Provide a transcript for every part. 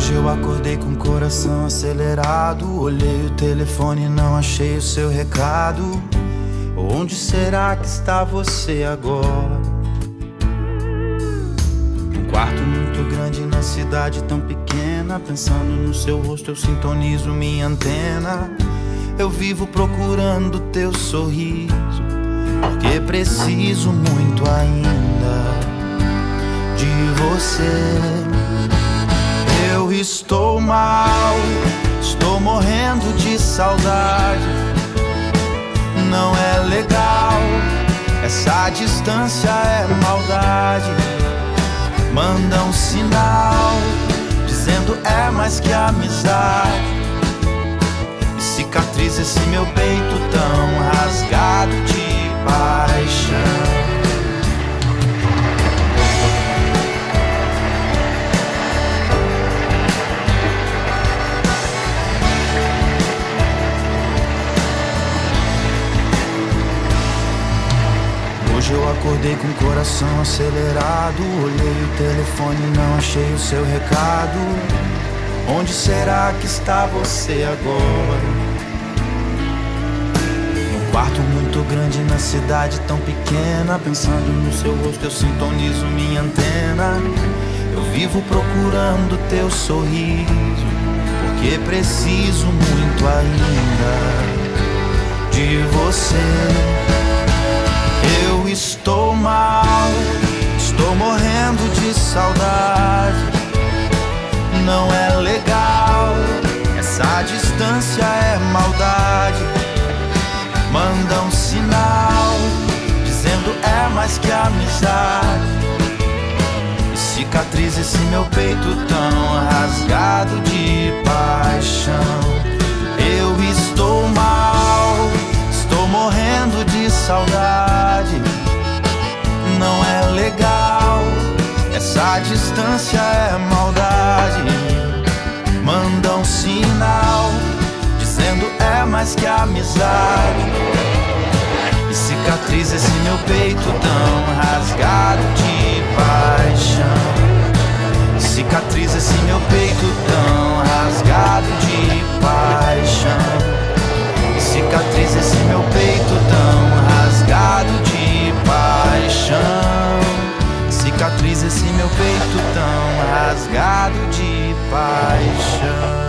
Hoje eu acordei com o coração acelerado. Olhei o telefone e não achei o seu recado. Onde será que está você agora? Um quarto muito grande na cidade tão pequena. Pensando no seu rosto eu sintonizo minha antena. Eu vivo procurando teu sorriso, porque preciso muito ainda de você. Eu estou mal, estou morrendo de saudade. Não é legal, essa distância é maldade. Manda um sinal, dizendo é mais que amizade. E cicatriza esse meu peito tão rasgado de paixão. Hoje eu acordei com o coração acelerado. Olhei o telefone e não achei o seu recado. Onde será que está você agora? Um quarto muito grande na cidade tão pequena. Pensando no seu rosto eu sintonizo minha antena. Eu vivo procurando teu sorriso, porque preciso muito ainda de você. Eu estou mal, estou morrendo de saudade. Não é legal, essa distância é maldade. Manda um sinal, dizendo é mais que amizade. E cicatriza esse meu peito tão rasgado de paixão. Eu estou mal, estou morrendo de saudade. Não é legal, essa distância é maldade. Manda um sinal, dizendo é mais que amizade. E cicatriza esse meu peito tão rasgado de paixão. E cicatriza esse meu peito tão rasgado de paixão. E cicatriza esse meu peito tão rasgado de paixão. Cicatriza esse meu peito tão rasgado de paixão.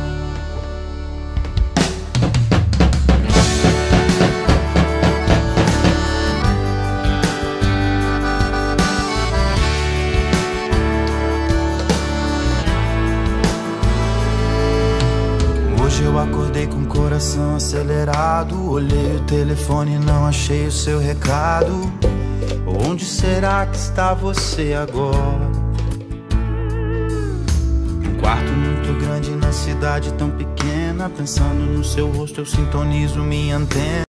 Hoje eu acordei com o coração acelerado. Olhei o telefone e não achei o seu recado. Onde será que está você agora? Um quarto muito grande na cidade tão pequena. Pensando no seu rosto eu sintonizo minha antena.